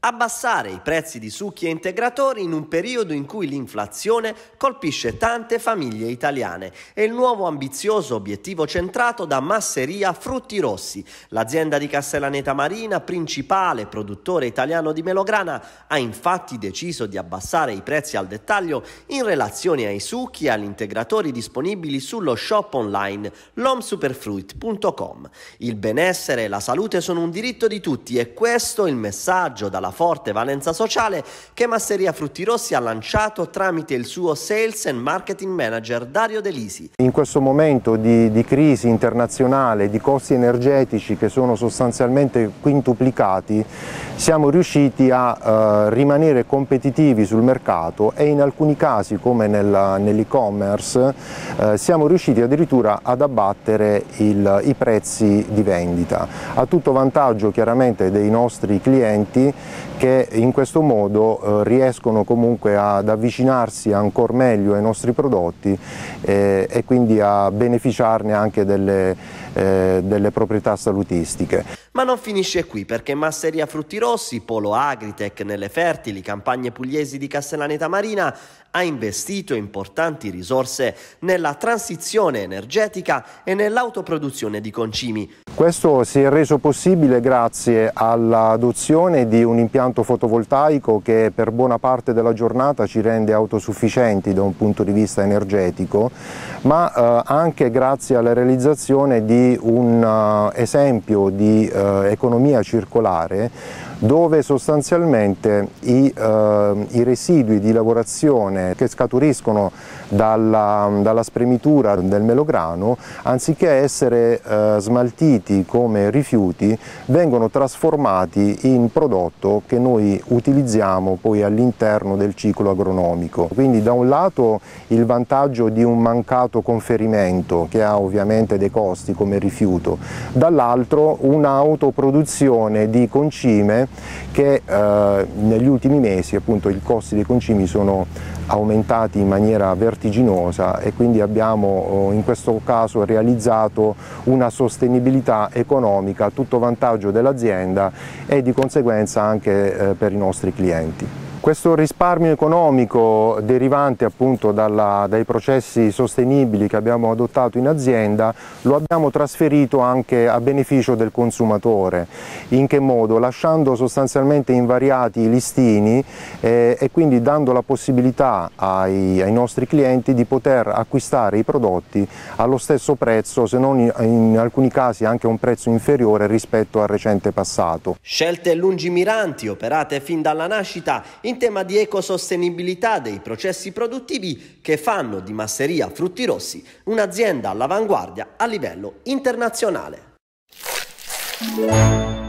Abbassare i prezzi di succhi e integratori in un periodo in cui l'inflazione colpisce tante famiglie italiane è il nuovo ambizioso obiettivo centrato da Masseria Frutti Rossi. L'azienda di Castellaneta Marina, principale produttore italiano di melograna, ha infatti deciso di abbassare i prezzi al dettaglio in relazione ai succhi e agli integratori disponibili sullo shop online lomsuperfruit.com. Il benessere e la salute sono un diritto di tutti e questo è il messaggio dalla forte valenza sociale che Masseria Frutti Rossi ha lanciato tramite il suo Sales and Marketing Manager Dario De Lisi. In questo momento di crisi internazionale, di costi energetici che sono sostanzialmente quintuplicati, siamo riusciti a rimanere competitivi sul mercato e in alcuni casi, come nell'e-commerce, siamo riusciti addirittura ad abbattere i prezzi di vendita, a tutto vantaggio chiaramente dei nostri clienti, che in questo modo riescono comunque ad avvicinarsi ancora meglio ai nostri prodotti e quindi a beneficiarne anche delle proprietà salutistiche. Ma non finisce qui, perché Masseria Frutti Rossi, polo Agritech nelle fertili campagne pugliesi di Castellaneta Marina, ha investito importanti risorse nella transizione energetica e nell'autoproduzione di concimi. Questo si è reso possibile grazie all'adozione di un impianto fotovoltaico che per buona parte della giornata ci rende autosufficienti da un punto di vista energetico, ma anche grazie alla realizzazione di un esempio di economia circolare, dove sostanzialmente i residui di lavorazione che scaturiscono dalla spremitura del melograno, anziché essere smaltiti come rifiuti, vengono trasformati in prodotto che noi utilizziamo poi all'interno del ciclo agronomico. Quindi da un lato il vantaggio di un mancato conferimento, che ha ovviamente dei costi come rifiuto, dall'altro un'autoproduzione di concime che negli ultimi mesi appunto i costi dei concimi sono aumentati in maniera vertiginosa e quindi abbiamo in questo caso realizzato una sostenibilità economica a tutto vantaggio dell'azienda e di conseguenza anche per i nostri clienti. Questo risparmio economico derivante appunto dai processi sostenibili che abbiamo adottato in azienda lo abbiamo trasferito anche a beneficio del consumatore. In che modo? Lasciando sostanzialmente invariati i listini e quindi dando la possibilità ai nostri clienti di poter acquistare i prodotti allo stesso prezzo, se non in alcuni casi anche a un prezzo inferiore rispetto al recente passato. Scelte lungimiranti operate fin dalla nascita in tema di ecosostenibilità dei processi produttivi che fanno di Masseria Frutti Rossi un'azienda all'avanguardia a livello internazionale.